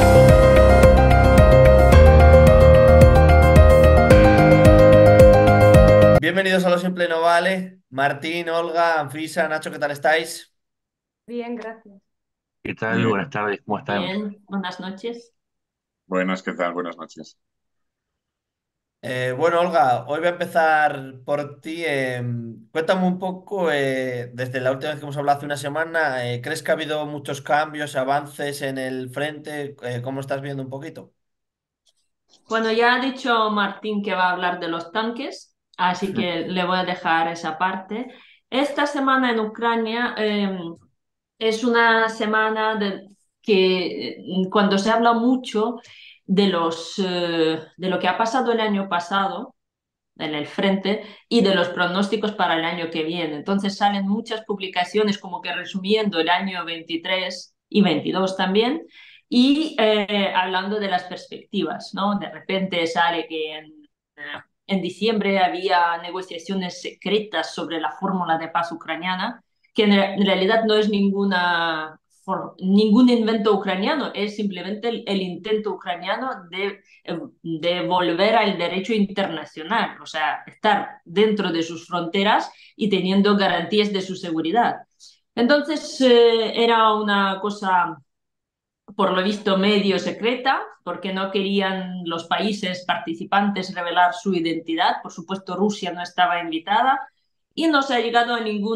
Bienvenidos a Lo Simple No Vale. Martín, Olga, Anfisa, Nacho, ¿qué tal estáis? Bien, gracias. ¿Qué tal? Bien, Buenas tardes, ¿cómo están? bien, buenas noches. Buenas, ¿qué tal? Buenas noches. Bueno, Olga, hoy voy a empezar por ti. Cuéntame un poco, desde la última vez que hemos hablado hace una semana, ¿crees que ha habido muchos cambios, avances en el frente? ¿Cómo estás viendo un poquito? Bueno, ya ha dicho Martín que va a hablar de los tanques, así que le voy a dejar esa parte. Esta semana en Ucrania es una semana cuando se habla mucho de lo que ha pasado el año pasado en el frente y de los pronósticos para el año que viene. Entonces salen muchas publicaciones como que resumiendo el año 23 y 22 también y hablando de las perspectivas, ¿no? De repente sale que en diciembre había negociaciones secretas sobre la fórmula de paz ucraniana, que en realidad no es ningún invento ucraniano, es simplemente el intento ucraniano de volver al derecho internacional, o sea, estar dentro de sus fronteras y teniendo garantías de su seguridad. Entonces, era una cosa, por lo visto, medio secreta, porque no querían los países participantes revelar su identidad. Por supuesto, Rusia no estaba invitada y no se ha llegado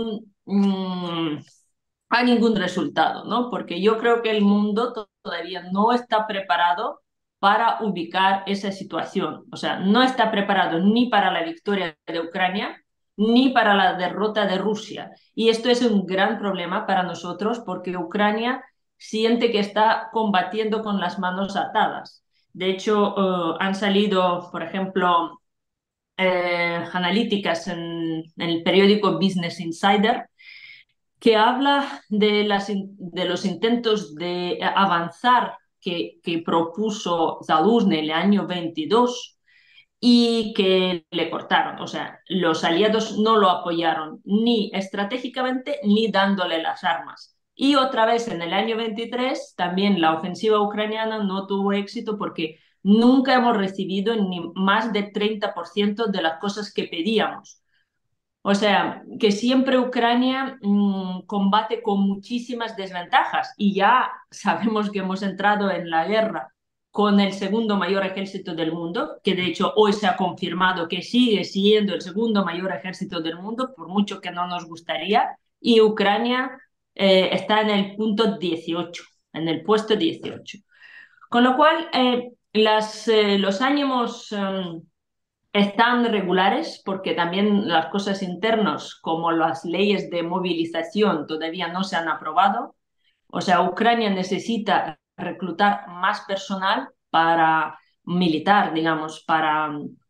a ningún resultado, ¿no? Porque yo creo que el mundo todavía no está preparado para ubicar esa situación. O sea, no está preparado ni para la victoria de Ucrania ni para la derrota de Rusia. Y esto es un gran problema para nosotros porque Ucrania siente que está combatiendo con las manos atadas. De hecho, han salido, por ejemplo, analíticas en el periódico Business Insider que habla de los intentos de avanzar que propuso Zaluzny en el año 22 y que le cortaron. O sea, los aliados no lo apoyaron ni estratégicamente ni dándole las armas. Y otra vez en el año 23 también la ofensiva ucraniana no tuvo éxito porque nunca hemos recibido ni más de 30% de las cosas que pedíamos. O sea, que siempre Ucrania combate con muchísimas desventajas y ya sabemos que hemos entrado en la guerra con el segundo mayor ejército del mundo, que de hecho hoy se ha confirmado que sigue siendo el segundo mayor ejército del mundo, por mucho que no nos gustaría, y Ucrania está en el punto 18, en el puesto 18. Con lo cual, los ánimos están regulares porque también las cosas internas, como las leyes de movilización, todavía no se han aprobado. O sea, Ucrania necesita reclutar más personal para militar, digamos, para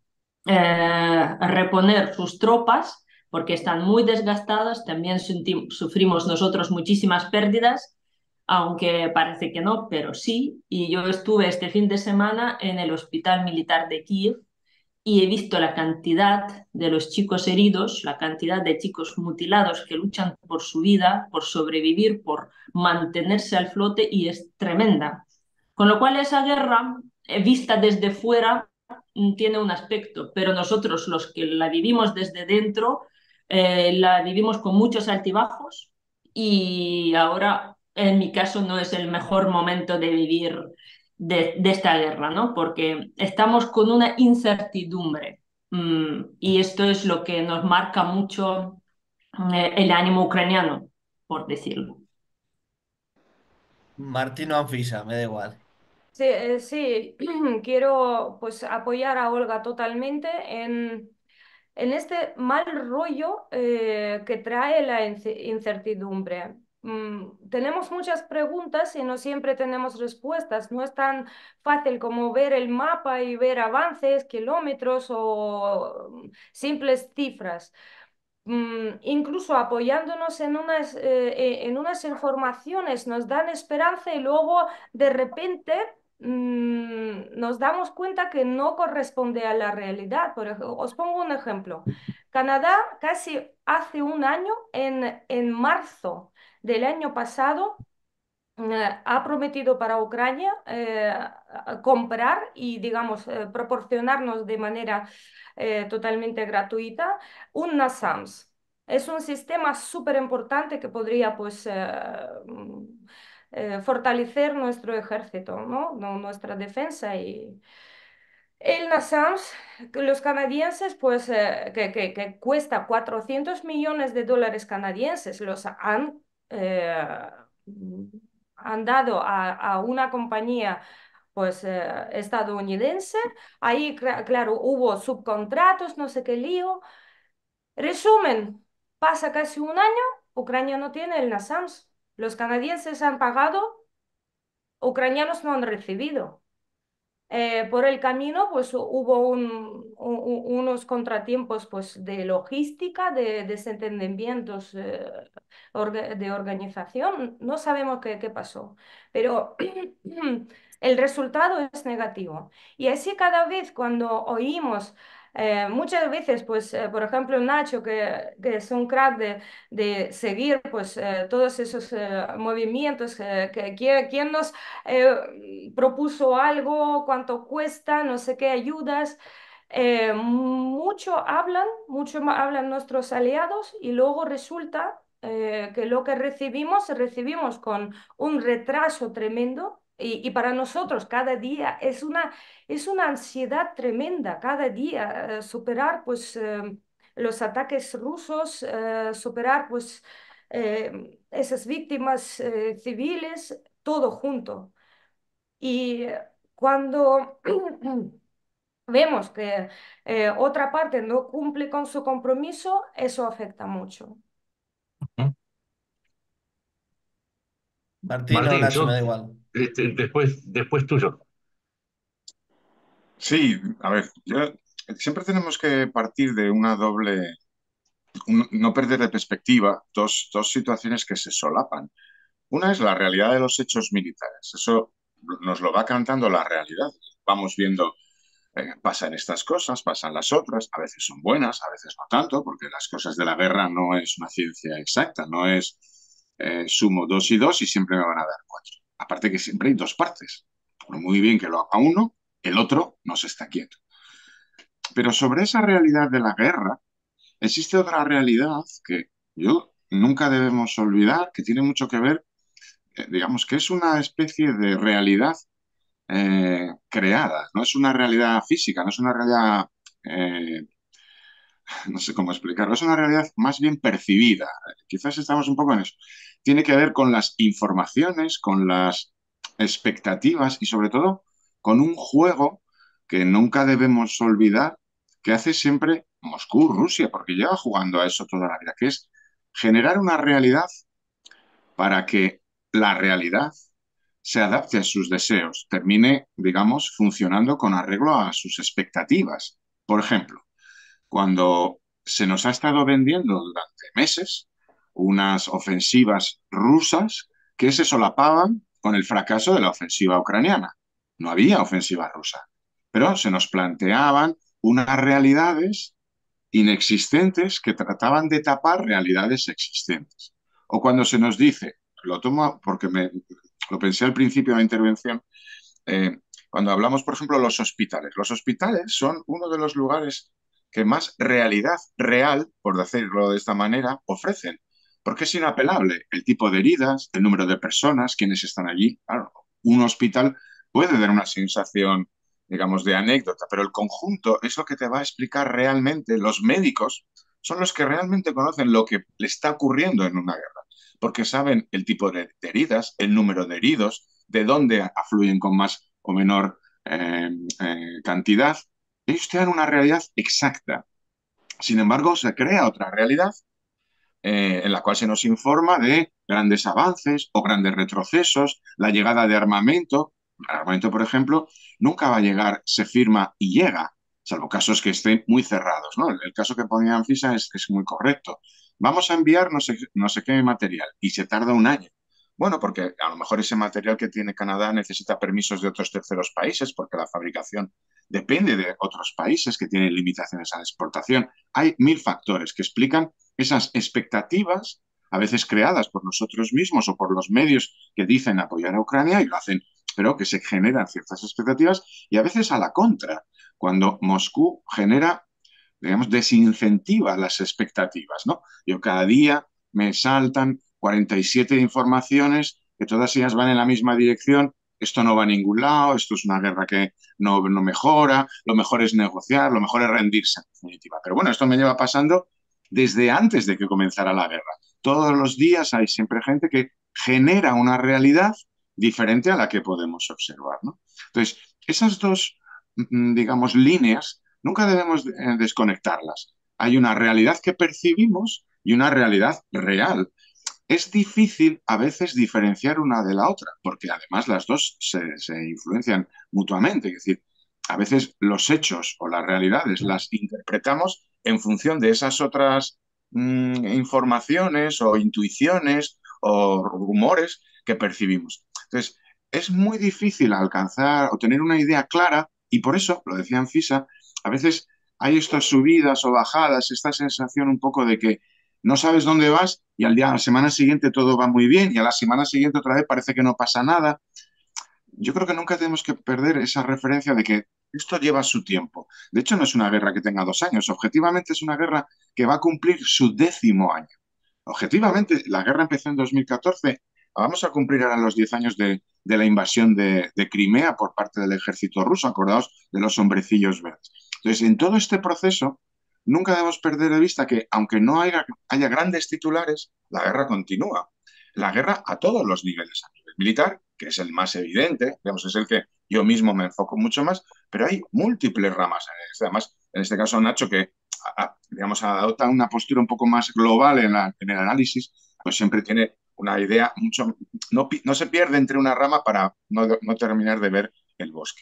reponer sus tropas, porque están muy desgastadas. También sufrimos nosotros muchísimas pérdidas, aunque parece que no, pero sí. Y yo estuve este fin de semana en el Hospital Militar de Kiev y he visto la cantidad de los chicos heridos, la cantidad de chicos mutilados que luchan por su vida, por sobrevivir, por mantenerse al flote y es tremenda. Con lo cual esa guerra, vista desde fuera, tiene un aspecto, pero nosotros los que la vivimos desde dentro, la vivimos con muchos altibajos y ahora, en mi caso, no es el mejor momento de vivir de esta guerra, ¿no? Porque estamos con una incertidumbre y esto es lo que nos marca mucho el ánimo ucraniano, por decirlo. Martín o Anfisa, me da igual. Sí, sí, quiero pues apoyar a Olga totalmente en este mal rollo que trae la incertidumbre. Tenemos muchas preguntas y no siempre tenemos respuestas. No es tan fácil como ver el mapa y ver avances, kilómetros o simples cifras. Incluso apoyándonos en unas informaciones nos dan esperanza y luego de repente nos damos cuenta que no corresponde a la realidad. Os pongo un ejemplo. Canadá casi hace un año, en marzo del año pasado, ha prometido para Ucrania comprar y, digamos, proporcionarnos de manera totalmente gratuita un NASAMS. Es un sistema súper importante que podría, pues, fortalecer nuestro ejército, ¿no? Nuestra defensa y el NASAMS, que los canadienses, pues, que cuesta 400 millones de dólares canadienses, los eh, han dado a una compañía, pues, estadounidense. Ahí, claro, hubo subcontratos, no sé qué lío. Resumen, pasa casi un año, Ucrania no tiene el NASAMS. Los canadienses han pagado, ucranianos no han recibido. Por el camino, pues hubo unos contratiempos, pues, de logística, de desentendimientos de organización. No sabemos qué pasó, pero el resultado es negativo. Y así cada vez cuando oímos, muchas veces, pues, por ejemplo, Nacho, que es un crack de seguir, pues, todos esos movimientos, ¿quién nos propuso algo, cuánto cuesta, no sé qué ayudas? Mucho hablan nuestros aliados y luego resulta que lo que recibimos con un retraso tremendo. Y para nosotros cada día es una ansiedad tremenda, cada día superar, pues, los ataques rusos, superar, pues, esas víctimas civiles, todo junto. Y cuando vemos que otra parte no cumple con su compromiso, eso afecta mucho. ¿Mm? Martín o Martín, Nacho, me da igual. después tuyo. Sí, a ver, siempre tenemos que partir de una doble, no perder de perspectiva dos situaciones que se solapan. Una es la realidad de los hechos militares. Eso nos lo va cantando la realidad. Vamos viendo, pasan estas cosas, pasan las otras, a veces son buenas, a veces no tanto, porque las cosas de la guerra no es una ciencia exacta, no es sumo dos y dos y siempre me van a dar cuatro. Aparte que siempre hay dos partes. Por muy bien que lo haga uno, el otro no se está quieto. Pero sobre esa realidad de la guerra, existe otra realidad que yo nunca debemos olvidar, que tiene mucho que ver, digamos, que es una especie de realidad creada, no es una realidad física, no es una realidad, no sé cómo explicarlo, es una realidad más bien percibida. Quizás estamos un poco en eso. Tiene que ver con las informaciones, con las expectativas y sobre todo con un juego que nunca debemos olvidar que hace siempre Moscú, Rusia, porque lleva jugando a eso toda la vida, que es generar una realidad para que la realidad se adapte a sus deseos, termine, digamos, funcionando con arreglo a sus expectativas. Por ejemplo, cuando se nos ha estado vendiendo durante meses unas ofensivas rusas que se solapaban con el fracaso de la ofensiva ucraniana. No había ofensiva rusa, pero se nos planteaban unas realidades inexistentes que trataban de tapar realidades existentes. O cuando se nos dice, lo tomo porque lo pensé al principio de la intervención, cuando hablamos, por ejemplo, de los hospitales son uno de los lugares que más realidad real, por decirlo de esta manera, ofrecen, porque es inapelable el tipo de heridas, el número de personas, quienes están allí. Claro, un hospital puede dar una sensación, digamos, de anécdota, pero el conjunto es lo que te va a explicar realmente. Los médicos son los que realmente conocen lo que le está ocurriendo en una guerra, porque saben el tipo de heridas, el número de heridos, de dónde afluyen con más o menor cantidad. Ellos te dan una realidad exacta. Sin embargo, se crea otra realidad en la cual se nos informa de grandes avances o grandes retrocesos, la llegada de armamento. El armamento, por ejemplo, nunca va a llegar, se firma y llega, salvo casos que estén muy cerrados, ¿no? El caso que ponía Anfisa es muy correcto. Vamos a enviar no sé qué material y se tarda un año. Bueno, porque a lo mejor ese material que tiene Canadá necesita permisos de otros terceros países porque la fabricación depende de otros países que tienen limitaciones a la exportación. Hay mil factores que explican esas expectativas a veces creadas por nosotros mismos o por los medios que dicen apoyar a Ucrania y lo hacen, pero que se generan ciertas expectativas y a veces a la contra, cuando Moscú genera, digamos, desincentiva las expectativas, ¿no? Yo cada día me saltan 47 informaciones que todas ellas van en la misma dirección. Esto no va a ningún lado, esto es una guerra que no mejora, lo mejor es negociar, lo mejor es rendirse, en definitiva. Pero bueno, esto me lleva pasando desde antes de que comenzara la guerra. Todos los días hay siempre gente que genera una realidad diferente a la que podemos observar, ¿no? Entonces, esas dos, digamos, líneas, nunca debemos desconectarlas. Hay una realidad que percibimos y una realidad real. Es difícil a veces diferenciar una de la otra, porque además las dos se influencian mutuamente. Es decir, a veces los hechos o las realidades las interpretamos en función de esas otras informaciones o intuiciones o rumores que percibimos. Entonces, es muy difícil alcanzar o tener una idea clara y por eso, lo decía Anfisa, a veces hay estas subidas o bajadas, esta sensación un poco de que no sabes dónde vas y a la semana siguiente todo va muy bien y a la semana siguiente otra vez parece que no pasa nada. Yo creo que nunca tenemos que perder esa referencia de que esto lleva su tiempo. De hecho, no es una guerra que tenga 2 años. Objetivamente es una guerra que va a cumplir su 10º año. Objetivamente, la guerra empezó en 2014. Vamos a cumplir ahora los 10 años de la invasión de Crimea por parte del ejército ruso. Acordaos de los hombrecillos verdes. Entonces, en todo este proceso, nunca debemos perder de vista que, aunque no haya grandes titulares, la guerra continúa. La guerra a todos los niveles, a nivel militar, que es el más evidente, digamos, es el que yo mismo me enfoco mucho más, pero hay múltiples ramas. Además, en este caso, Nacho, que digamos, adopta una postura un poco más global en el análisis, pues siempre tiene una idea mucho, no se pierde entre una rama para no terminar de ver el bosque.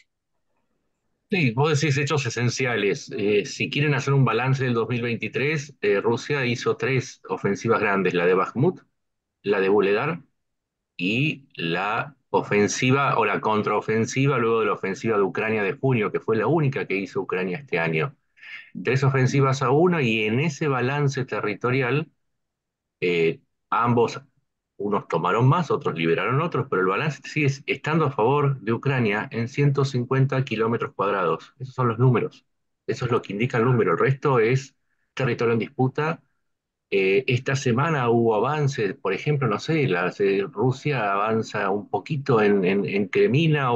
Sí, vos decís hechos esenciales. Si quieren hacer un balance del 2023, Rusia hizo 3 ofensivas grandes, la de Bakhmut, la de Vuhledar y la ofensiva o la contraofensiva luego de la ofensiva de Ucrania de junio, que fue la única que hizo Ucrania este año. 3 ofensivas a 1 y en ese balance territorial eh, ambos, unos tomaron más, otros liberaron otros, pero el balance sigue estando a favor de Ucrania en 150 kilómetros cuadrados. Esos son los números. Eso es lo que indica el número. El resto es territorio en disputa. Esta semana hubo avances, por ejemplo, no sé, Rusia avanza un poquito en Kremina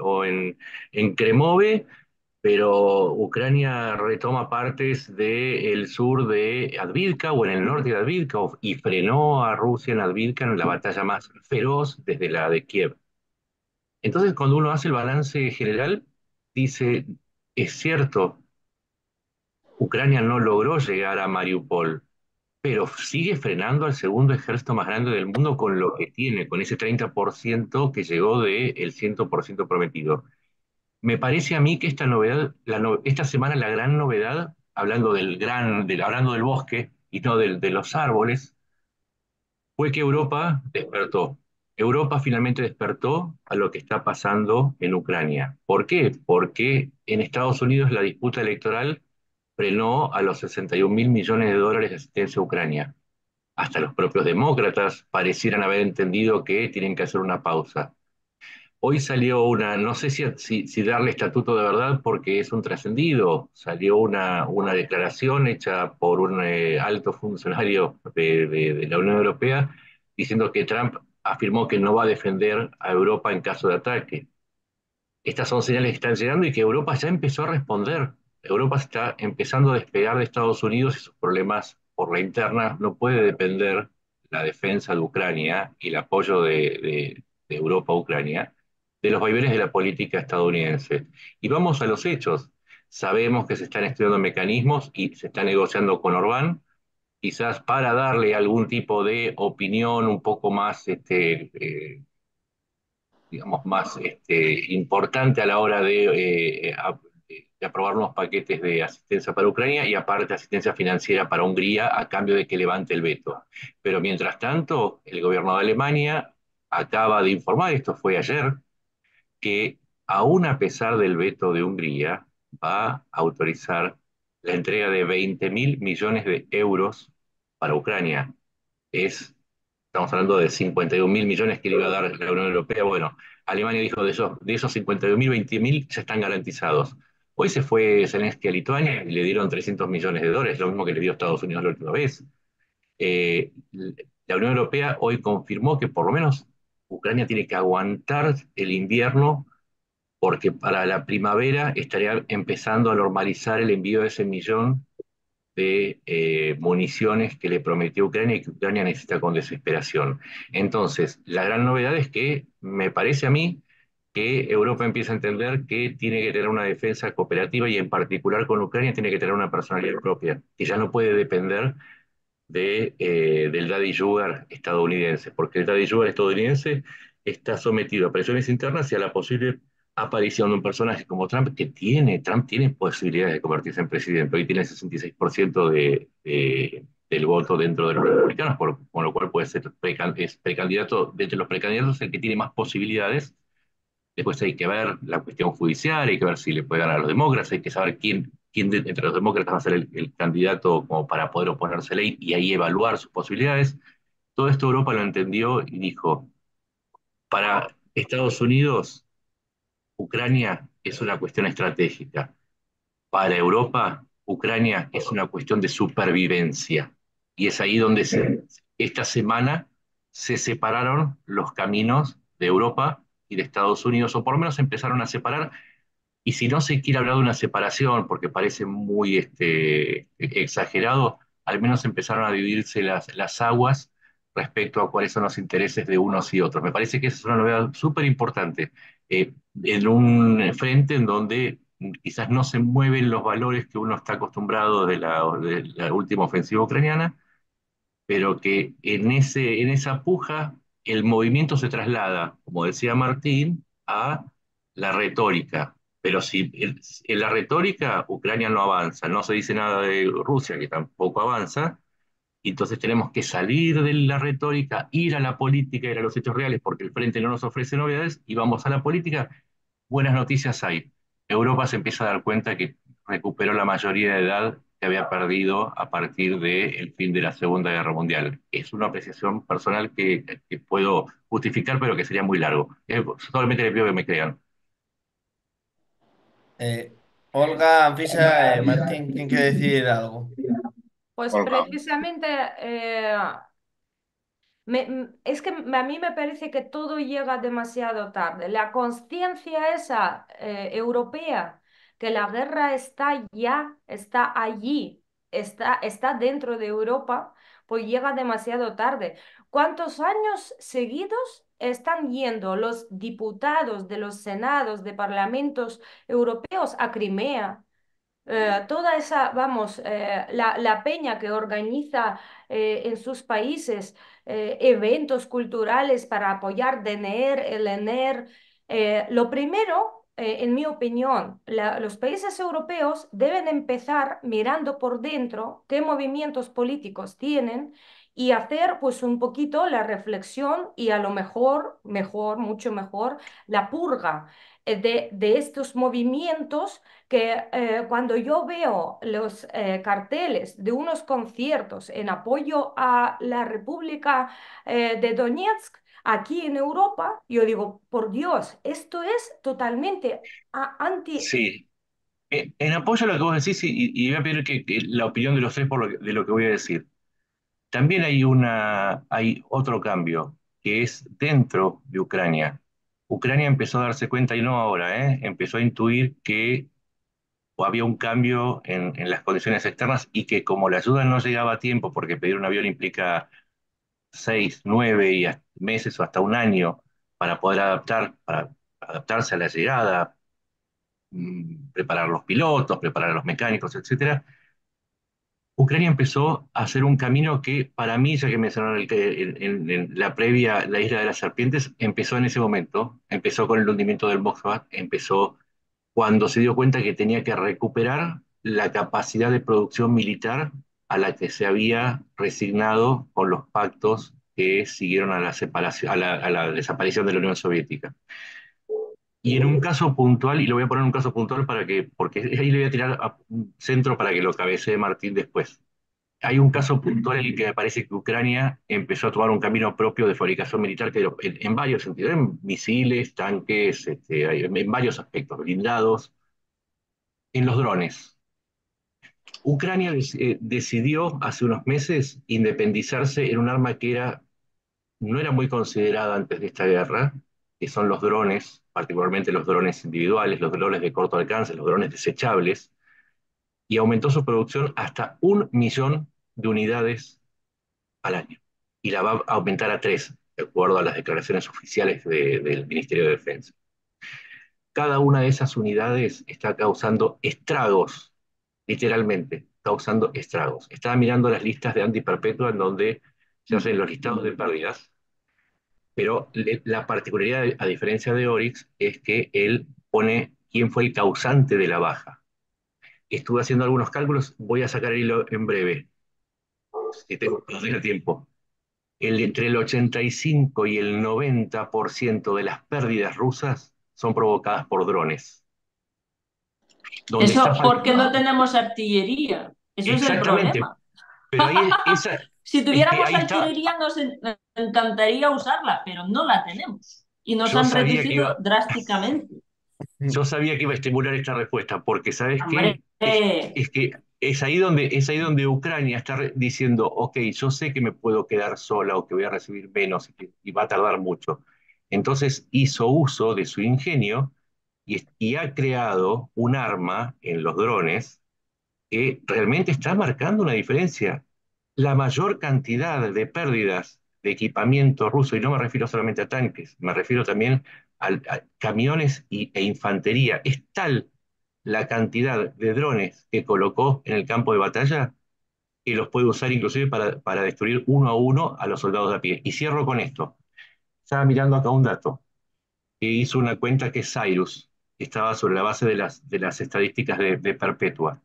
en Kremove, pero Ucrania retoma partes del sur de Advivka o en el norte de Advivka y frenó a Rusia en Advivka en la batalla más feroz desde la de Kiev. Entonces, cuando uno hace el balance general, dice, es cierto, Ucrania no logró llegar a Mariupol, pero sigue frenando al segundo ejército más grande del mundo con lo que tiene, con ese 30% que llegó del 100% prometido. Me parece a mí que esta novedad, esta semana la gran novedad, hablando del bosque y no de los árboles, fue que Europa despertó. Europa finalmente despertó a lo que está pasando en Ucrania. ¿Por qué? Porque en Estados Unidos la disputa electoral frenó a los 61 mil millones de dólares de asistencia a Ucrania. Hasta los propios demócratas parecieran haber entendido que tienen que hacer una pausa. Hoy salió no sé si darle estatuto de verdad porque es un trascendido, salió una declaración hecha por un alto funcionario de la Unión Europea diciendo que Trump afirmó que no va a defender a Europa en caso de ataque. Estas son señales que están llegando y que Europa ya empezó a responder. Europa está empezando a despegar de Estados Unidos y sus problemas por la interna. No puede depender la defensa de Ucrania y el apoyo de Europa a Ucrania de los vaivenes de la política estadounidense. Y vamos a los hechos. Sabemos que se están estudiando mecanismos y se está negociando con Orbán, quizás para darle algún tipo de opinión un poco más digamos, más importante a la hora de aprobar unos paquetes de asistencia para Ucrania y aparte asistencia financiera para Hungría a cambio de que levante el veto. Pero mientras tanto, el gobierno de Alemania acaba de informar, esto fue ayer, que aún a pesar del veto de Hungría, va a autorizar la entrega de 20 mil millones de euros para Ucrania. Es Estamos hablando de 51.000 millones que le iba a dar la Unión Europea. Bueno, Alemania dijo de esos 51.000, 20.000 ya están garantizados. Hoy se fue Zelensky a Lituania y le dieron 300 millones de dólares, lo mismo que le dio Estados Unidos la última vez. La Unión Europea hoy confirmó que por lo menos Ucrania tiene que aguantar el invierno porque para la primavera estaría empezando a normalizar el envío de ese millón de municiones que le prometió Ucrania y que Ucrania necesita con desesperación. Entonces, la gran novedad es que me parece a mí que Europa empieza a entender que tiene que tener una defensa cooperativa y en particular con Ucrania tiene que tener una personalidad propia, que ya no puede depender del Daddy Sugar estadounidense, porque el Daddy Sugar estadounidense está sometido a presiones internas y a la posible aparición de un personaje como Trump, Trump tiene posibilidades de convertirse en presidente, hoy tiene el 66% del voto dentro de los republicanos, con lo cual puede ser es precandidato, de entre los precandidatos el que tiene más posibilidades. Después hay que ver la cuestión judicial, hay que ver si le puede ganar a los demócratas, hay que saber quién entre los demócratas va a ser el candidato como para poder oponerse a la ley y ahí evaluar sus posibilidades. Todo esto Europa lo entendió y dijo, para Estados Unidos, Ucrania es una cuestión estratégica. Para Europa, Ucrania es una cuestión de supervivencia. Y es ahí donde esta semana se separaron los caminos de Europa y de Estados Unidos, o por lo menos se empezaron a separar. Y si no se quiere hablar de una separación, porque parece muy exagerado, al menos empezaron a dividirse las aguas respecto a cuáles son los intereses de unos y otros. Me parece que esa es una novedad súper importante en un frente en donde quizás no se mueven los valores que uno está acostumbrado de la última ofensiva ucraniana, pero que en esa puja el movimiento se traslada, como decía Martín, a la retórica. Pero si en la retórica Ucrania no avanza, no se dice nada de Rusia, que tampoco avanza, entonces tenemos que salir de la retórica, ir a la política, ir a los hechos reales, porque el frente no nos ofrece novedades, y vamos a la política. Buenas noticias hay. Europa se empieza a dar cuenta que recuperó la mayoría de edad que había perdido a partir del fin de la Segunda Guerra Mundial. Es una apreciación personal que puedo justificar, pero que sería muy largo. Solamente le pido que me crean. Olga, Anfisa, Martín, ¿quién quiere decir algo? Pues Olga. precisamente es que a mí me parece que todo llega demasiado tarde. La conciencia esa europea, que la guerra está ya, está allí, está dentro de Europa, pues llega demasiado tarde. ¿Cuántos años seguidos están yendo los diputados de los senados, de parlamentos europeos a Crimea? Toda esa, vamos, la peña que organiza en sus países eventos culturales para apoyar DNR, LNR. Lo primero, en mi opinión, los países europeos deben empezar mirando por dentro qué movimientos políticos tienen y hacer pues un poquito la reflexión y a lo mejor, mucho mejor, la purga de estos movimientos que cuando yo veo los carteles de unos conciertos en apoyo a la República de Donetsk aquí en Europa, yo digo, por Dios, esto es totalmente anti... Sí, en apoyo a lo que vos decís, y voy a pedir que la opinión de los tres de lo que voy a decir. También hay otro cambio, que es dentro de Ucrania. Ucrania empezó a darse cuenta, y no ahora, empezó a intuir que había un cambio en las condiciones externas y que como la ayuda no llegaba a tiempo, porque pedir un avión implica 6, 9 meses o hasta un año para adaptarse a la llegada, preparar los pilotos, preparar a los mecánicos, etcétera. Ucrania empezó a hacer un camino que para mí, ya que mencionaron en la previa, la isla de las serpientes, empezó en ese momento, empezó con el hundimiento del Moskva, empezó cuando se dio cuenta que tenía que recuperar la capacidad de producción militar a la que se había resignado con los pactos que siguieron a la separación, a la desaparición de la Unión Soviética. Y en un caso puntual, y lo voy a poner en un caso puntual porque ahí le voy a tirar a un centro para que lo cabecee Martín después. hay un caso puntual en el que me parece que Ucrania empezó a tomar un camino propio de fabricación militar, que en varios sentidos, en misiles, tanques, en varios aspectos, blindados, en los drones. Ucrania decidió hace unos meses independizarse en un arma que no era muy considerada antes de esta guerra, que son los drones, particularmente los drones individuales, los drones de corto alcance, los drones desechables, y aumentó su producción hasta 1 millón de unidades al año. Y la va a aumentar a 3, de acuerdo a las declaraciones oficiales del Ministerio de Defensa. Cada una de esas unidades está causando estragos, literalmente, causando estragos. Estaba mirando las listas de Andy Perpetua en donde se hacen los listados de pérdidas, pero la particularidad, a diferencia de Oryx, es que él pone quién fue el causante de la baja. Estuve haciendo algunos cálculos, voy a sacar el hilo en breve, si tengo tiempo. Entre el 85 y el 90% de las pérdidas rusas son provocadas por drones. Donde está Eso porque no tenemos artillería. Eso es el exactamente, problema. pero ahí Si tuviéramos ahí está. artillería nos encantaría usarla, pero no la tenemos. Y nos Yo han sabía que reducido iba, drásticamente. yo sabía que iba a estimular esta respuesta, porque ¿sabes Hombre, qué? Es que es ahí donde Ucrania está diciendo, ok, yo sé que me puedo quedar sola o que voy a recibir menos y va a tardar mucho. Entonces hizo uso de su ingenio y ha creado un arma en los drones que realmente está marcando una diferencia. La mayor cantidad de pérdidas de equipamiento ruso, y no me refiero solamente a tanques, me refiero también a camiones e infantería, es tal la cantidad de drones que colocó en el campo de batalla que los puede usar inclusive para destruir uno a uno a los soldados de a pie. Y cierro con esto. Estaba mirando acá un dato que hizo una cuenta que es Cyrus, que estaba sobre la base de las estadísticas de Perpetua.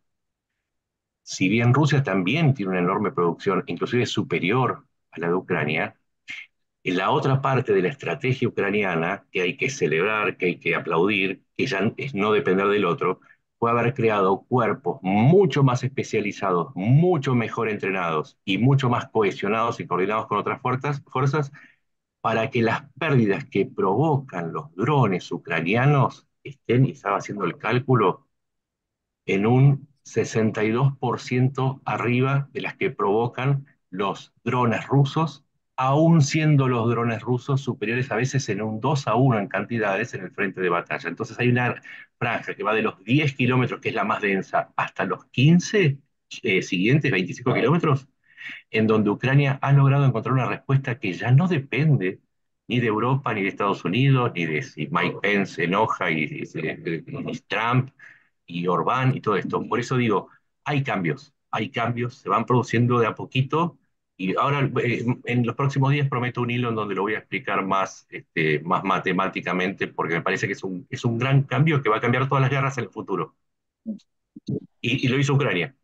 Si bien Rusia también tiene una enorme producción, inclusive superior a la de Ucrania, en la otra parte de la estrategia ucraniana, que hay que celebrar, que hay que aplaudir, que ya es no depender del otro, fue haber creado cuerpos mucho más especializados, mucho mejor entrenados y mucho más cohesionados y coordinados con otras fuerzas para que las pérdidas que provocan los drones ucranianos estén, y estaba haciendo el cálculo, en un 62% arriba de las que provocan los drones rusos, aún siendo los drones rusos superiores a veces en un 2-1 en cantidades en el frente de batalla. Entonces hay una franja que va de los 10 kilómetros, que es la más densa, hasta los 15 siguientes, 25 kilómetros, en donde Ucrania ha logrado encontrar una respuesta que ya no depende ni de Europa, ni de Estados Unidos, ni de si Mike Pence se enoja y Trump y Orbán y todo esto. Por eso digo, hay cambios, se van produciendo de a poquito. Y ahora, en los próximos días, prometo un hilo en donde lo voy a explicar más matemáticamente, porque me parece que es un gran cambio que va a cambiar todas las guerras en el futuro. Y lo hizo Ucrania.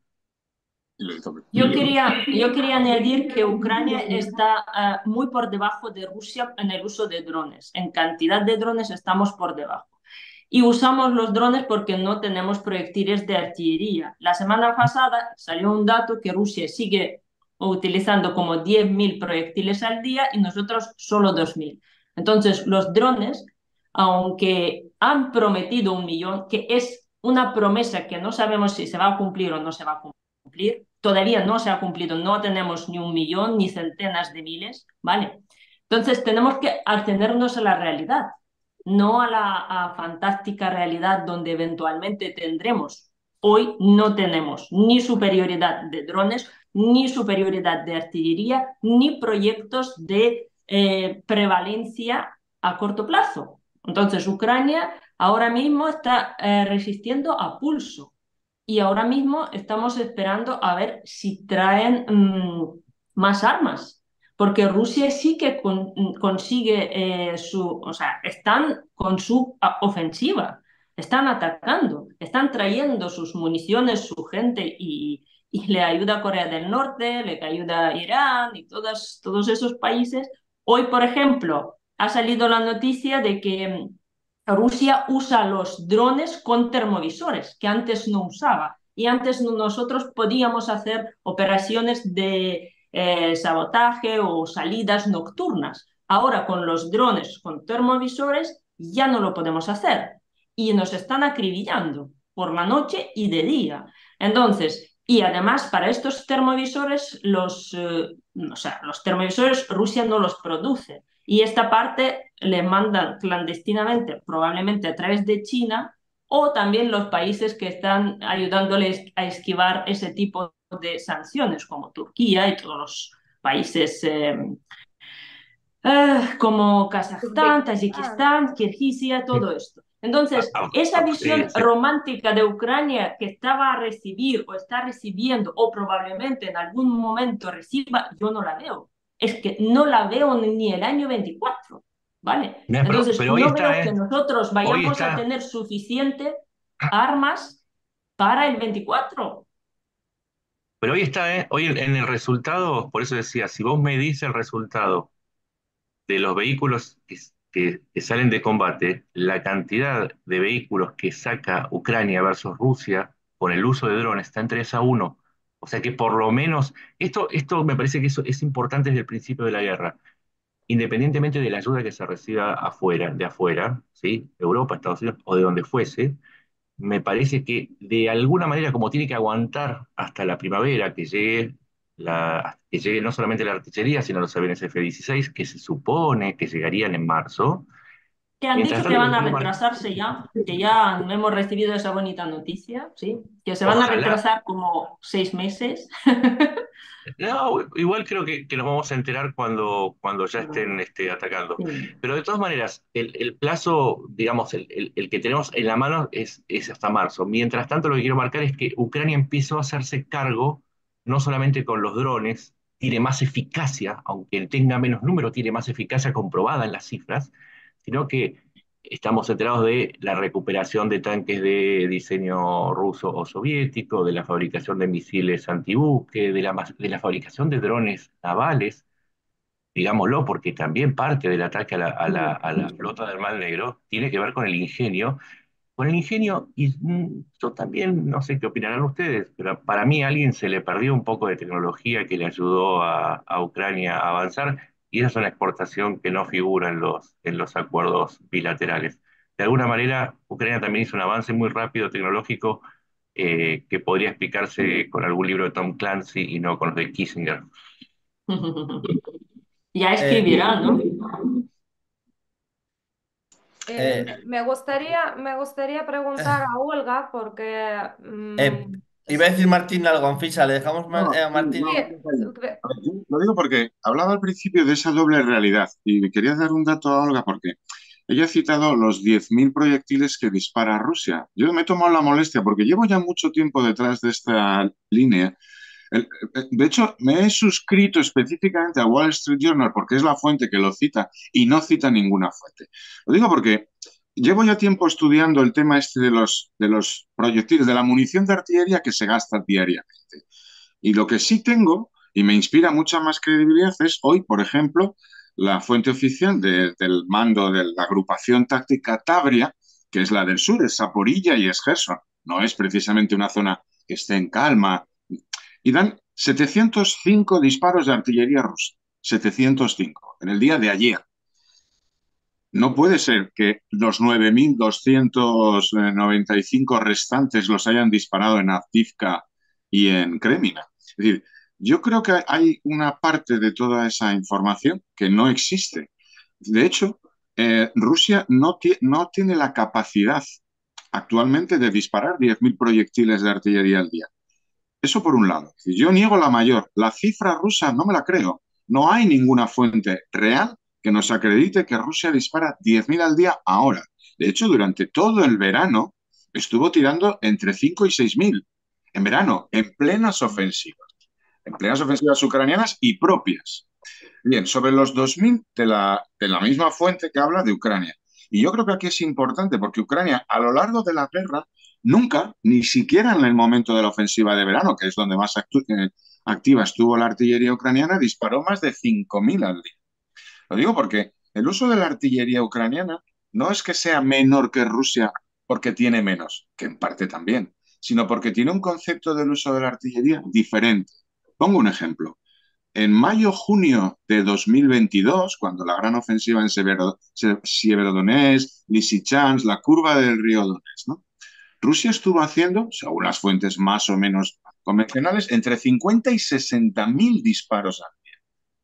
Yo quería añadir que Ucrania está muy por debajo de Rusia en el uso de drones. En cantidad de drones estamos por debajo. Y usamos los drones porque no tenemos proyectiles de artillería. La semana pasada salió un dato que Rusia sigue utilizando como 10.000 proyectiles al día y nosotros solo 2.000. Entonces, los drones, aunque han prometido 1 millón, que es una promesa que no sabemos si se va a cumplir o no se va a cumplir, todavía no se ha cumplido, no tenemos ni 1 millón ni centenas de miles, ¿vale? Entonces, tenemos que atenernos a la realidad, no a la fantástica realidad donde eventualmente tendremos. Hoy no tenemos ni superioridad de drones, ni superioridad de artillería, ni proyectos de prevalencia a corto plazo. Entonces, Ucrania ahora mismo está resistiendo a pulso y ahora mismo estamos esperando a ver si traen más armas porque Rusia sí que consigue o sea, están con su ofensiva, están atacando, están trayendo sus municiones, su gente y le ayuda a Corea del Norte, le ayuda a Irán y todos esos países. Hoy, por ejemplo, ha salido la noticia de que Rusia usa los drones con termovisores, que antes no usaba, y antes nosotros podíamos hacer operaciones de sabotaje o salidas nocturnas. Ahora con los drones, con termovisores, ya no lo podemos hacer y nos están acribillando por la noche y de día. Entonces, y además para estos termovisores, los termovisores Rusia no los produce y esta parte le mandan clandestinamente, probablemente a través de China o también los países que están ayudándoles a esquivar ese tipo de sanciones, como Turquía y todos los países como Kazajstán, Uzbekistán. Tayikistán, Kirguisia, todo esto. Entonces, esa Sí, visión sí. romántica de Ucrania que estaba a recibir o está recibiendo o probablemente en algún momento reciba, yo no la veo. Es que no la veo ni el año 24, ¿vale? Mira, Entonces, pero hoy no veo está, que nosotros hoy vayamos a está, tener suficiente armas para el 24. pero hoy está, hoy en el resultado, por eso decía, si vos medís el resultado de los vehículos que salen de combate, la cantidad de vehículos que saca Ucrania versus Rusia con el uso de drones está en 3-1. O sea que por lo menos, esto me parece que eso es importante desde el principio de la guerra, independientemente de la ayuda que se reciba afuera, de afuera, ¿sí? Europa, Estados Unidos o de donde fuese, me parece que de alguna manera, como tiene que aguantar hasta la primavera que llegue no solamente la artillería, sino los aviones F-16, que se supone que llegarían en marzo, Que han mientras dicho que tanto van a tiene que retrasarse ya, que ya hemos recibido esa bonita noticia, ¿sí? Que se van a ojalá. retrasar como 6 meses. No, igual creo que nos vamos a enterar cuando ya estén atacando. Sí. Pero de todas maneras, el plazo, digamos, el que tenemos en la mano es hasta marzo. Mientras tanto, lo que quiero marcar es que Ucrania empezó a hacerse cargo, no solamente con los drones, tiene más eficacia, aunque tenga menos número, tiene más eficacia comprobada en las cifras, sino que estamos enterados de la recuperación de tanques de diseño ruso o soviético, de la fabricación de misiles antibuque, de la fabricación de drones navales, digámoslo, porque también parte del ataque a la flota del Mar Negro tiene que ver con el ingenio, y yo también, no sé qué opinarán ustedes, pero para mí a alguien se le perdió un poco de tecnología que le ayudó a Ucrania a avanzar, y esa es una exportación que no figura en los acuerdos bilaterales. De alguna manera, Ucrania también hizo un avance muy rápido tecnológico que podría explicarse con algún libro de Tom Clancy y no con los de Kissinger. Ya Eh, escribirán, ¿no? Me gustaría preguntar a Olga porque Iba a decir Martín algo, Anfisa, le dejamos No, a sí, Martín no, y... ve- a ver, yo lo digo porque hablaba al principio de esa doble realidad y me quería dar un dato a Olga porque ella ha citado los 10.000 proyectiles que dispara Rusia. Yo me he tomado la molestia porque llevo ya mucho tiempo detrás de esta línea. De hecho, me he suscrito específicamente a Wall Street Journal porque es la fuente que lo cita y no cita ninguna fuente. Lo digo porque llevo ya tiempo estudiando el tema este de los proyectiles, de la munición de artillería que se gasta diariamente. Y lo que sí tengo, y me inspira mucha más credibilidad, es hoy, por ejemplo, la fuente oficial del mando de la agrupación táctica Tabria, que es la del sur, es Zaporilla y es Gerson. No es precisamente una zona que esté en calma. Y dan 705 disparos de artillería rusa. 705 en el día de ayer. No puede ser que los 9.295 restantes los hayan disparado en Avdiivka y en Kremina. Es decir, yo creo que hay una parte de toda esa información que no existe. De hecho, Rusia no tiene la capacidad actualmente de disparar 10.000 proyectiles de artillería al día. Eso por un lado. Yo niego la mayor. La cifra rusa no me la creo. No hay ninguna fuente real que nos acredite que Rusia dispara 10.000 al día ahora. De hecho, durante todo el verano estuvo tirando entre 5 y 6.000. En verano, en plenas ofensivas ucranianas y propias. Bien, sobre los 2.000 de la misma fuente que habla de Ucrania. Y yo creo que aquí es importante porque Ucrania, a lo largo de la guerra, nunca, ni siquiera en el momento de la ofensiva de verano, que es donde más activa estuvo la artillería ucraniana, disparó más de 5.000 al día. Lo digo porque el uso de la artillería ucraniana no es que sea menor que Rusia porque tiene menos, que en parte también, sino porque tiene un concepto del uso de la artillería diferente. Pongo un ejemplo. En mayo-junio de 2022, cuando la gran ofensiva en Severodonetsk, Lysychansk, la curva del río Donetsk, ¿no? Rusia estuvo haciendo, según las fuentes más o menos convencionales, entre 50 y 60.000 disparos al día.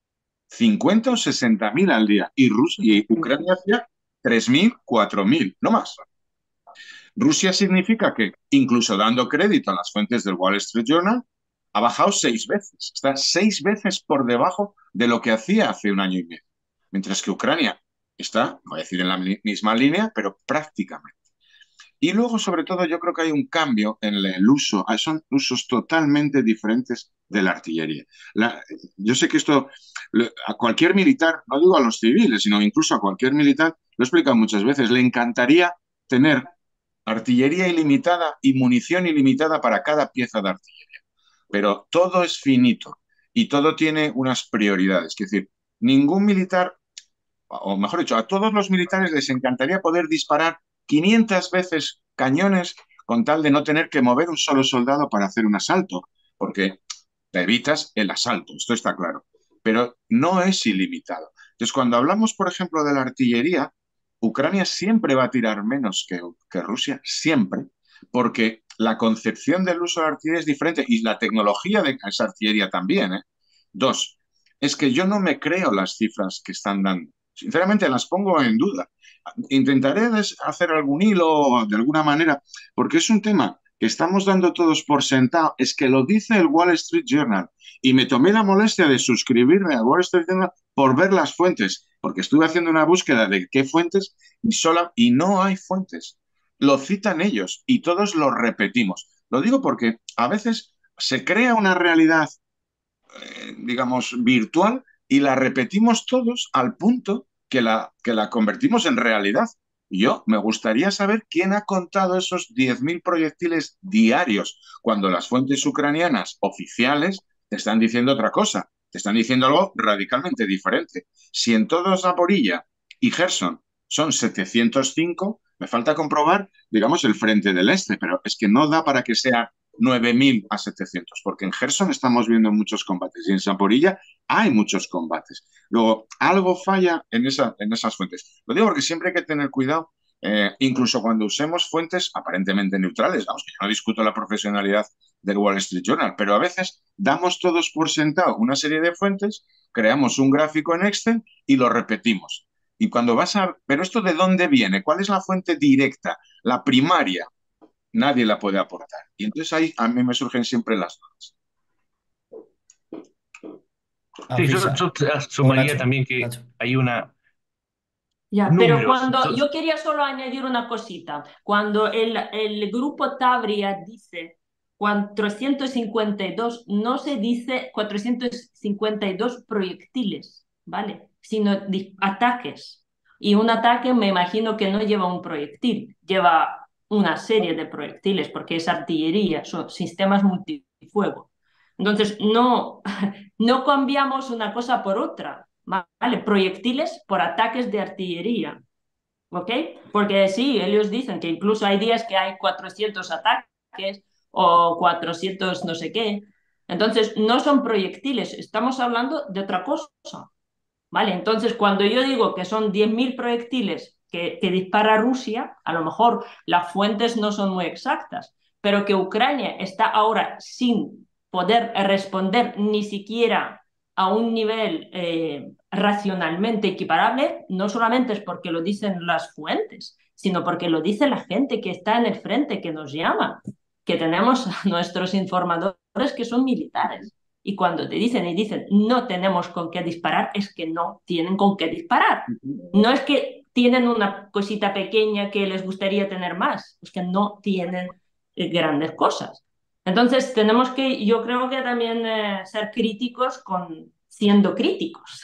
50 o 60.000 al día. Y Ucrania hacía 3.000, 4.000, no más. Rusia significa que, incluso dando crédito a las fuentes del Wall Street Journal, ha bajado 6 veces. Está 6 veces por debajo de lo que hacía hace un año y medio. Mientras que Ucrania está, no voy a decir en la misma línea, pero prácticamente. Y luego, sobre todo, yo creo que hay un cambio en el uso. Son usos totalmente diferentes de la artillería. Yo sé que esto a cualquier militar, no digo a los civiles, sino incluso a cualquier militar, lo he explicado muchas veces, le encantaría tener artillería ilimitada y munición ilimitada para cada pieza de artillería. Pero todo es finito y todo tiene unas prioridades. Es decir, ningún militar, o mejor dicho, a todos los militares les encantaría poder disparar 500 veces cañones con tal de no tener que mover un solo soldado para hacer un asalto, porque te evitas el asalto, esto está claro, pero no es ilimitado. Entonces, cuando hablamos, por ejemplo, de la artillería, Ucrania siempre va a tirar menos que Rusia, siempre, porque la concepción del uso de la artillería es diferente y la tecnología de esa artillería también, ¿eh? Dos, es que yo no me creo las cifras que están dando. Sinceramente, las pongo en duda. Intentaré hacer algún hilo de alguna manera, porque es un tema que estamos dando todos por sentado, es que lo dice el Wall Street Journal. Y me tomé la molestia de suscribirme al Wall Street Journal por ver las fuentes, porque estuve haciendo una búsqueda de qué fuentes y no hay fuentes. Lo citan ellos y todos lo repetimos. Lo digo porque a veces se crea una realidad, digamos, virtual y la repetimos todos al punto que la convertimos en realidad. Yo me gustaría saber quién ha contado esos 10.000 proyectiles diarios cuando las fuentes ucranianas oficiales te están diciendo otra cosa, te están diciendo algo radicalmente diferente. Si en todo Zaporilla y Gerson son 705, me falta comprobar, digamos, el frente del este, pero es que no da para que sea 9.000 a 700, porque en Gerson estamos viendo muchos combates y en Zaporilla hay muchos combates. Luego, algo falla en esas fuentes. Lo digo porque siempre hay que tener cuidado, incluso cuando usemos fuentes aparentemente neutrales. Vamos, que yo no discuto la profesionalidad del Wall Street Journal, pero a veces damos todos por sentado una serie de fuentes, creamos un gráfico en Excel y lo repetimos. Y cuando vas a... ¿Pero esto de dónde viene? ¿Cuál es la fuente directa? La primaria. Nadie la puede aportar. Y entonces ahí a mí me surgen siempre las dudas. Sí, yo Afisa. O sumaría Nacho. también que Nacho. hay una Ya, pero números. cuando yo quería solo añadir una cosita, cuando el grupo Tabria dice 452, no se dice 452 proyectiles, ¿vale? Sino ataques. Y un ataque me imagino que no lleva un proyectil, lleva una serie de proyectiles, porque es artillería, son sistemas multifuego. Entonces, no, no cambiamos una cosa por otra, ¿vale? Proyectiles por ataques de artillería, ¿ok? Porque sí, ellos dicen que incluso hay días que hay 400 ataques o 400 no sé qué. Entonces, no son proyectiles, estamos hablando de otra cosa, ¿vale? Entonces, cuando yo digo que son 10.000 proyectiles que dispara Rusia, a lo mejor las fuentes no son muy exactas, pero que Ucrania está ahora sin poder responder ni siquiera a un nivel racionalmente equiparable, no solamente es porque lo dicen las fuentes, sino porque lo dice la gente que está en el frente, que nos llama, que tenemos a nuestros informadores que son militares. Y cuando te dicen y dicen no tenemos con qué disparar, es que no tienen con qué disparar. No es que tienen una cosita pequeña que les gustaría tener más, es que no tienen grandes cosas. Entonces tenemos que, yo creo que también ser críticos siendo críticos.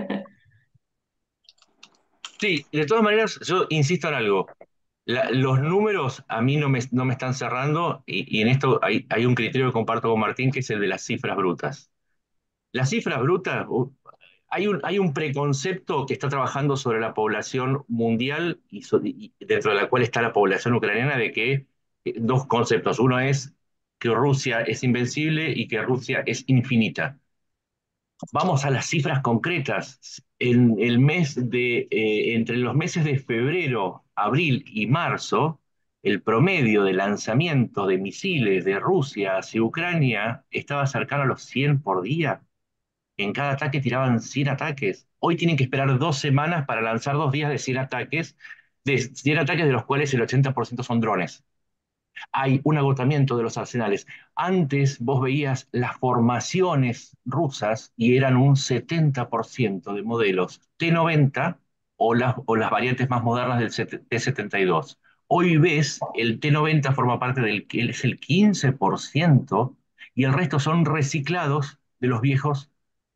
Sí, de todas maneras, yo insisto en algo. Los números a mí no me están cerrando y en esto hay un criterio que comparto con Martín, que es el de las cifras brutas. Las cifras brutas, hay un preconcepto que está trabajando sobre la población mundial y dentro de la cual está la población ucraniana de que dos conceptos. Uno es que Rusia es invencible y que Rusia es infinita. Vamos a las cifras concretas. Entre los meses de febrero, abril y marzo, el promedio de lanzamiento de misiles de Rusia hacia Ucrania estaba cercano a los 100 por día. En cada ataque tiraban 100 ataques. Hoy tienen que esperar 2 semanas para lanzar 2 días de 100 ataques de los cuales el 80% son drones. Hay un agotamiento de los arsenales. Antes vos veías las formaciones rusas y eran un 70% de modelos T-90 o las variantes más modernas del T-72. Hoy ves el T-90 forma parte del que es el 15% y el resto son reciclados de los viejos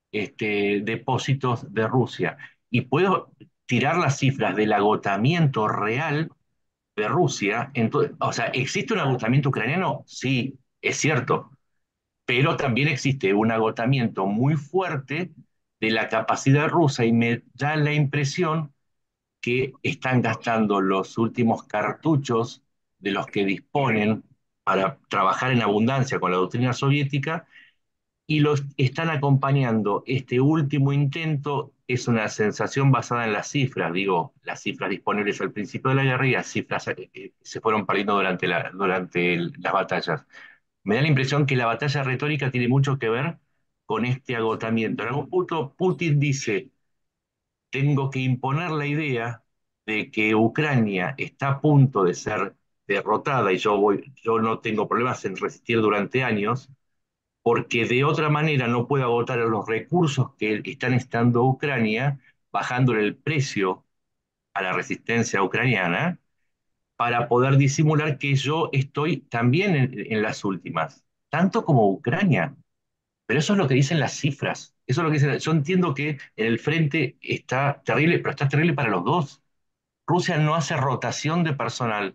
depósitos de Rusia. Y puedo tirar las cifras del agotamiento real de Rusia. O sea, ¿existe un agotamiento ucraniano? Sí, es cierto, pero también existe un agotamiento muy fuerte de la capacidad rusa y me da la impresión que están gastando los últimos cartuchos de los que disponen para trabajar en abundancia con la doctrina soviética y los están acompañando. Este último intento es una sensación basada en las cifras, digo, las cifras disponibles al principio de la guerra y las cifras que se fueron perdiendo durante las batallas. Me da la impresión que la batalla retórica tiene mucho que ver con este agotamiento. En algún punto Putin dice, tengo que imponer la idea de que Ucrania está a punto de ser derrotada y yo no tengo problemas en resistir durante años, porque de otra manera no puede agotar los recursos que están estando Ucrania, bajándole el precio a la resistencia ucraniana, para poder disimular que yo estoy también en las últimas, tanto como Ucrania. Pero eso es lo que dicen las cifras. Eso es lo que dicen. Yo entiendo que en el frente está terrible, pero está terrible para los dos. Rusia no hace rotación de personal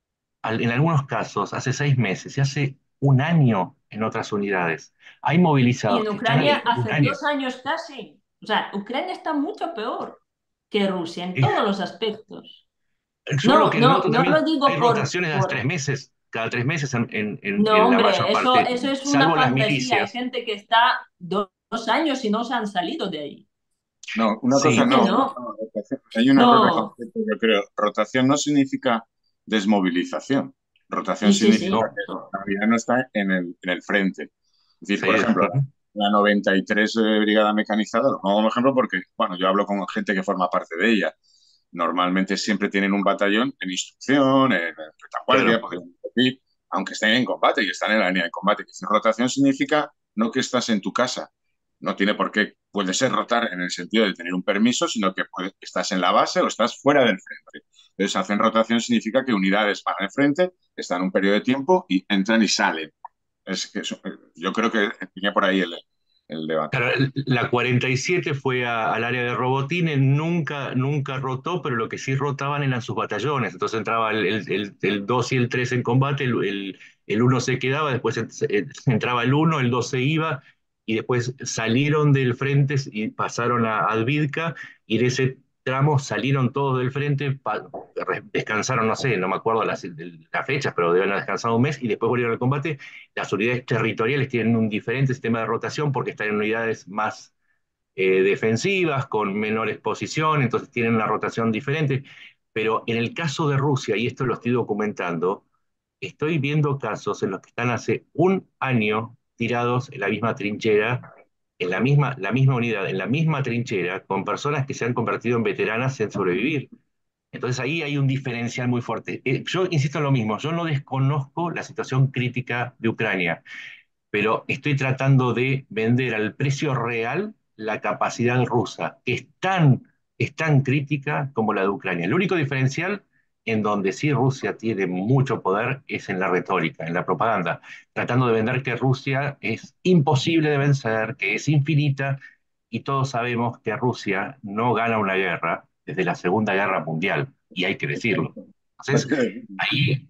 en algunos casos hace 6 meses y hace un año en otras unidades. Hay Y movilizados en que están Ucrania ahí un hace año. 2 años casi. O sea, Ucrania está mucho peor que Rusia en todos los aspectos. Yo lo No, que no, noto no lo también, hay digo rotaciones cada 3 meses No, en la mayor hombre, eso, parte, eso es una salvo las fantasía. Hay milicias. gente que está 2 años y no se han salido de ahí. No, una cosa Sí, Que no, no, hay un error de no. concepto, yo creo. Rotación no significa desmovilización. Rotación Sí, sí, significa sí. que la unidad no está en el frente. Es decir, por sí. ejemplo, la 93 Brigada Mecanizada, lo pongo como ejemplo porque, bueno, yo hablo con gente que forma parte de ella. Normalmente siempre tienen un batallón en instrucción, en retaguardia, Claro. podemos decir, aunque estén en combate y están en la línea de combate. Rotación significa no que estás en tu casa, no tiene por qué, puede ser rotar en el sentido de tener un permiso, sino que estás en la base o estás fuera del frente. Entonces, hacen rotación significa que unidades van al frente, están un periodo de tiempo y entran y salen. Es que yo creo que tenía por ahí el debate. Claro, la 47 fue al área de Robotines, nunca rotó, pero lo que sí rotaban eran sus batallones. Entonces entraba el 2 y el 3 en combate, el 1 se quedaba, después entraba el 1, el 2 se iba, y después salieron del frente y pasaron a Advidka, y de ese tramo salieron todos del frente, descansaron, no sé, no me acuerdo las fechas, pero deben haber descansado un mes, y después volvieron al combate. Las unidades territoriales tienen un diferente sistema de rotación porque están en unidades más defensivas, con menor exposición, entonces tienen una rotación diferente. Pero en el caso de Rusia, y esto lo estoy documentando, estoy viendo casos en los que están hace un año tirados en la misma trinchera, en la misma unidad, en la misma trinchera, con personas que se han convertido en veteranas en sobrevivir. Entonces ahí hay un diferencial muy fuerte. Yo insisto en lo mismo, yo no desconozco la situación crítica de Ucrania, pero estoy tratando de vender al precio real la capacidad rusa, que es tan crítica como la de Ucrania. El único diferencial en donde sí Rusia tiene mucho poder es en la retórica, en la propaganda, tratando de vender que Rusia es imposible de vencer, que es infinita, y todos sabemos que Rusia no gana una guerra desde la Segunda Guerra Mundial, y hay que decirlo. Entonces, ahí,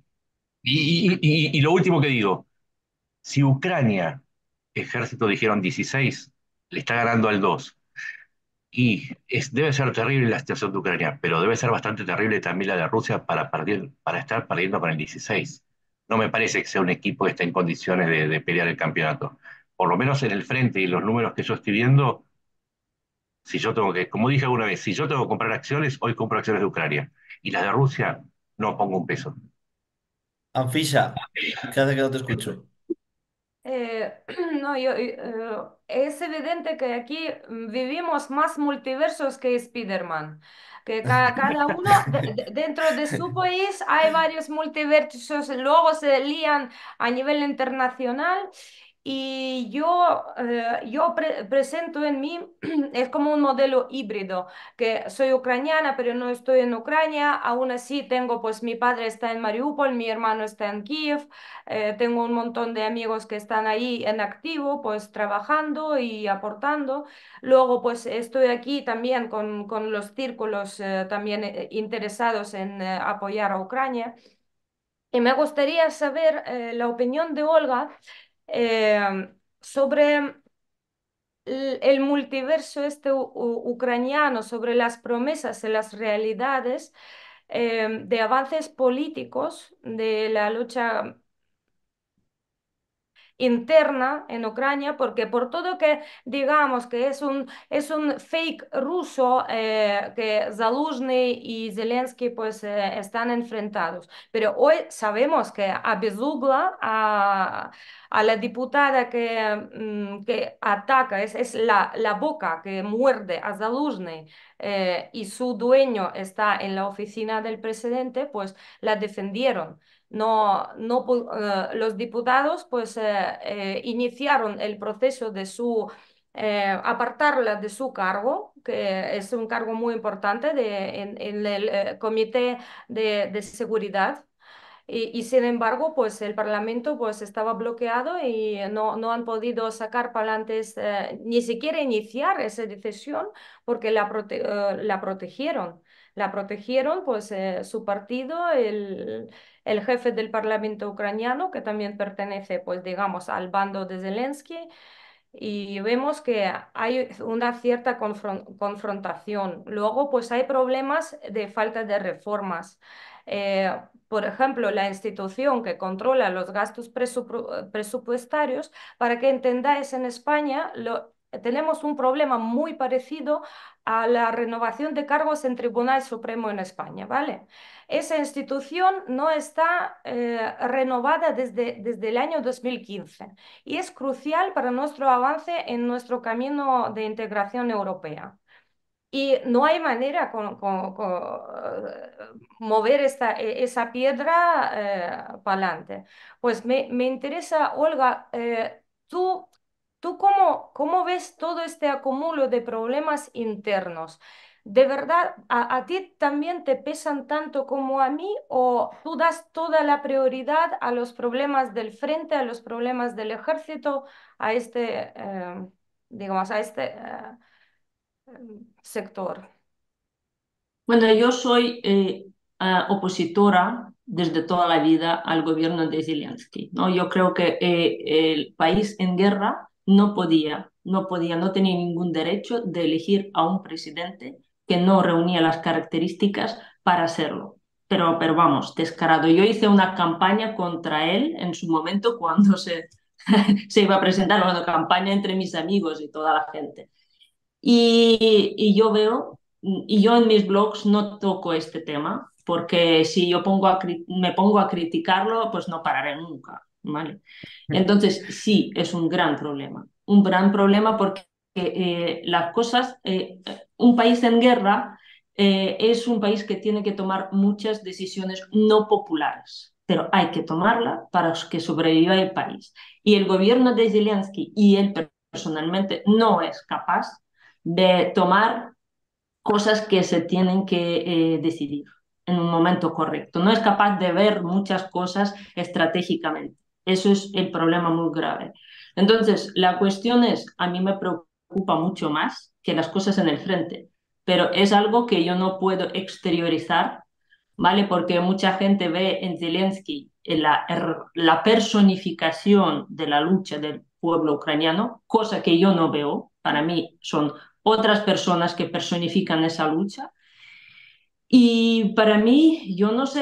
y lo último que digo, si Ucrania, ejército dijeron 16, le está ganando al 2, y debe ser terrible la situación de Ucrania, pero debe ser bastante terrible también la de Rusia para estar perdiendo con el 16. no me parece que sea un equipo que esté en condiciones de pelear el campeonato. Por lo menos en el frente y los números que yo estoy viendo, si yo tengo que, como dije alguna vez, si yo tengo que comprar acciones, hoy compro acciones de Ucrania. Y las de Rusia, no pongo un peso. Anfisa, ¿qué hace que no te escucho? Eh, no, es evidente que aquí vivimos más multiversos que Spider-Man, que cada uno dentro de su país hay varios multiversos, luego se lían a nivel internacional y yo presento en mí, es como un modelo híbrido, que soy ucraniana pero no estoy en Ucrania, aún así tengo, pues mi padre está en Mariupol, mi hermano está en Kiev. Tengo un montón de amigos que están ahí en activo, pues trabajando y aportando. Luego, pues estoy aquí también con los círculos también interesados en apoyar a Ucrania. Y me gustaría saber la opinión de Olga sobre el multiverso este ucraniano, sobre las promesas y las realidades de avances políticos de la lucha interna en Ucrania, porque por todo que digamos que es un fake ruso que Zaluzhny y Zelensky pues están enfrentados. Pero hoy sabemos que a Bezugla, a la diputada que ataca, es la boca que muerde a Zaluzhny y su dueño está en la oficina del presidente, pues la defendieron. Los diputados pues iniciaron el proceso de apartarla de su cargo, que es un cargo muy importante en el Comité de Seguridad. Y sin embargo, pues el Parlamento pues estaba bloqueado y no han podido sacar para adelante, ni siquiera iniciar esa decisión porque la protegieron. La protegieron pues su partido, el jefe del Parlamento ucraniano, que también pertenece pues digamos al bando de Zelensky. Y vemos que hay una cierta confrontación. Luego, pues hay problemas de falta de reformas. Por ejemplo, la institución que controla los gastos presupuestarios, para que entendáis, en España tenemos un problema muy parecido a la renovación de cargos en Tribunal Supremo en España, ¿vale? Esa institución no está renovada desde el año 2015 y es crucial para nuestro avance en nuestro camino de integración europea. Y no hay manera mover esa piedra para adelante. Pues me interesa, Olga, ¿tú cómo ves todo este acúmulo de problemas internos? ¿De verdad a ti también te pesan tanto como a mí o tú das toda la prioridad a los problemas del frente, a los problemas del ejército, a digamos, a este sector? Bueno, yo soy opositora desde toda la vida al gobierno de Zelensky, ¿no? Yo creo que el país en guerra no tenía ningún derecho de elegir a un presidente que no reunía las características para hacerlo. Pero vamos, descarado. Yo hice una campaña contra él en su momento cuando se iba a presentar, una campaña entre mis amigos y toda la gente. Y yo veo, y yo en mis blogs no toco este tema, porque si yo me pongo a criticarlo, pues no pararé nunca, ¿vale? Entonces, sí, es un gran problema porque las cosas, un país en guerra es un país que tiene que tomar muchas decisiones no populares, pero hay que tomarla para que sobreviva el país. Y el gobierno de Zelensky y él personalmente no es capaz de tomar cosas que se tienen que decidir en un momento correcto. No es capaz de ver muchas cosas estratégicamente. Eso es el problema muy grave. Entonces, la cuestión es, a mí me preocupa mucho más que las cosas en el frente, pero es algo que yo no puedo exteriorizar, ¿vale? Porque mucha gente ve en Zelensky la personificación de la lucha del pueblo ucraniano, cosa que yo no veo. Para mí son otras personas que personifican esa lucha. Y para mí, yo no sé,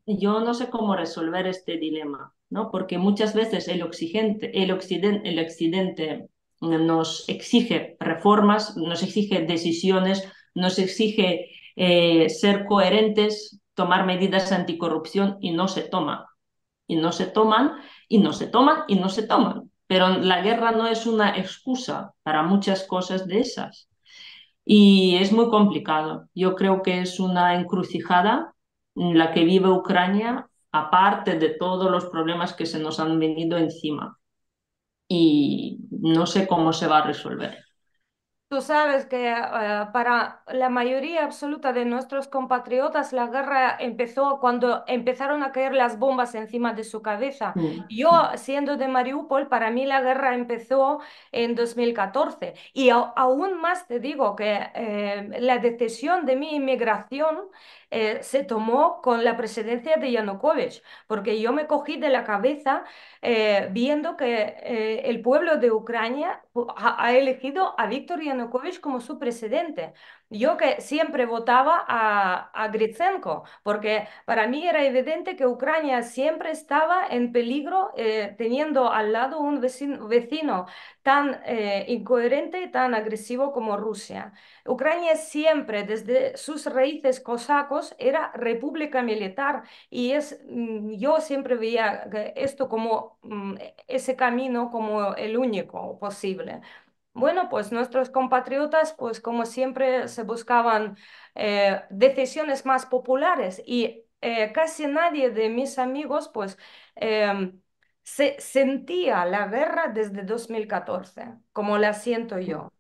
yo no sé cómo resolver este dilema, ¿no? Porque muchas veces el occidente nos exige reformas, nos exige decisiones, nos exige ser coherentes, tomar medidas anticorrupción y no se toma. Y no se toman, y no se toman, y no se toman. Pero la guerra no es una excusa para muchas cosas de esas. Y es muy complicado. Yo creo que es una encrucijada en la que vive Ucrania, aparte de todos los problemas que se nos han venido encima. Y no sé cómo se va a resolver. Tú sabes que para la mayoría absoluta de nuestros compatriotas la guerra empezó cuando empezaron a caer las bombas encima de su cabeza. Mm, Yo, siendo de Mariupol, para mí la guerra empezó en 2014. Y aún más te digo que la decisión de mi inmigración se tomó con la presidencia de Yanukovych, porque yo me cogí de la cabeza viendo que el pueblo de Ucrania ha elegido a Víctor Yanukovych como su presidente. Yo que siempre votaba a Gritsenko, porque para mí era evidente que Ucrania siempre estaba en peligro teniendo al lado un vecino tan incoherente y tan agresivo como Rusia. Ucrania siempre, desde sus raíces cosacos, era república militar y yo siempre veía esto como ese camino como el único posible. Bueno, pues nuestros compatriotas, pues como siempre, se buscaban decisiones más populares y casi nadie de mis amigos, pues, se sentía la guerra desde 2014, como la siento yo.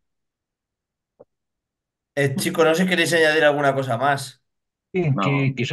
Chicos, no sé si queréis añadir alguna cosa más. Sí, No, que yo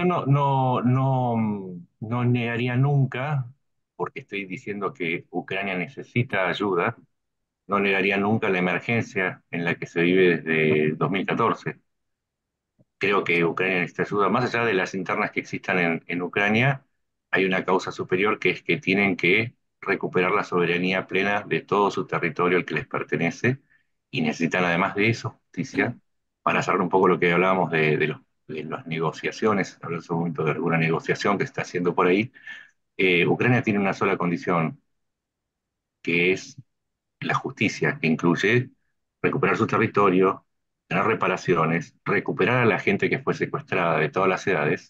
no negaría nunca, porque estoy diciendo que Ucrania necesita ayuda, no negaría nunca la emergencia en la que se vive desde 2014. Creo que Ucrania necesita ayuda. Más allá de las internas que existan en Ucrania, hay una causa superior que es que tienen que recuperar la soberanía plena de todo su territorio al que les pertenece y necesitan además de eso justicia para hacer un poco lo que hablábamos de las negociaciones, hablamos en un momento de alguna negociación que se está haciendo por ahí. Ucrania tiene una sola condición, que es la justicia, que incluye recuperar su territorio, tener reparaciones, recuperar a la gente que fue secuestrada de todas las edades.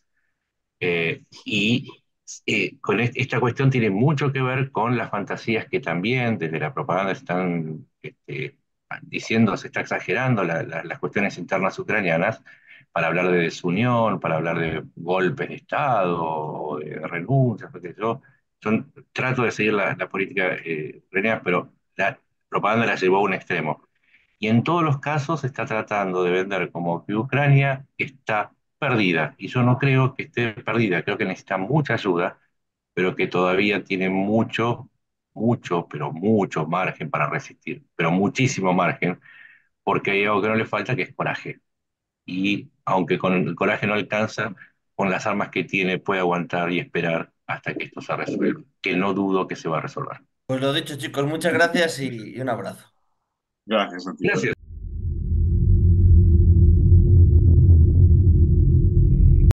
Esta cuestión tiene mucho que ver con las fantasías que también desde la propaganda están diciendo, se está exagerando las cuestiones internas ucranianas para hablar de desunión, para hablar de golpes de Estado, o de renuncias, porque yo trato de seguir la política ucraniana, pero la propaganda la llevó a un extremo. Y en todos los casos se está tratando de vender como que Ucrania está perdida. Y yo no creo que esté perdida, creo que necesita mucha ayuda, pero que todavía tiene pero mucho margen para resistir, pero muchísimo margen, porque hay algo que no le falta, que es coraje. Y aunque con el coraje no alcanza, con las armas que tiene puede aguantar y esperar hasta que esto se resuelva, que no dudo que se va a resolver. Pues lo dicho, chicos, muchas gracias y un abrazo. gracias a ti. Gracias.